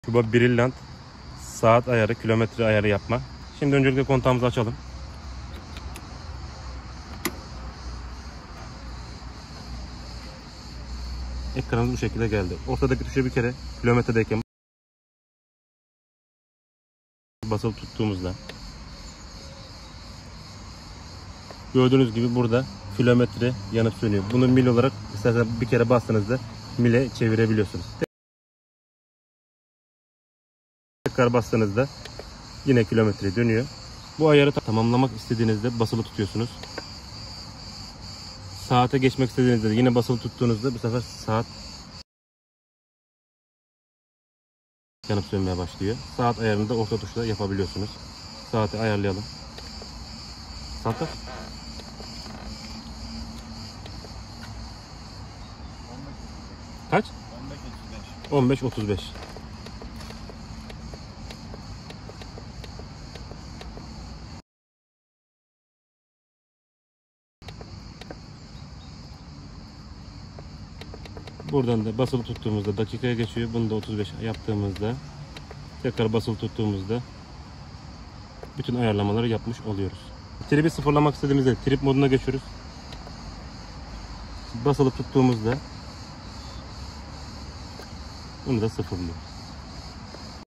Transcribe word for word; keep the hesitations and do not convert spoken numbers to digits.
Kuba Brilliant saat ayarı, kilometre ayarı yapma. Şimdi öncelikle kontağımızı açalım. Ekranımız bu şekilde geldi. Ortadaki tuşa bir kere kilometredeyken basılı tuttuğumuzda gördüğünüz gibi burada kilometre yanıp sönüyor. Bunu mil olarak istersen bir kere bastığınızda mile çevirebiliyorsunuz. Tekrar bastığınızda yine kilometre dönüyor. Bu ayarı tamamlamak istediğinizde basılı tutuyorsunuz. Saate geçmek istediğinizde yine basılı tuttuğunuzda bu sefer saat yanıp sönmeye başlıyor. Saat ayarını da orta tuşla yapabiliyorsunuz. Saati ayarlayalım. Saat kaç? on beş otuz beş. Buradan da basılı tuttuğumuzda dakikaya geçiyor. Bunu da otuz beş yaptığımızda tekrar basılı tuttuğumuzda bütün ayarlamaları yapmış oluyoruz. Tribi sıfırlamak istediğimizde trip moduna geçiyoruz. Basılı tuttuğumuzda bunu da sıfırlıyor.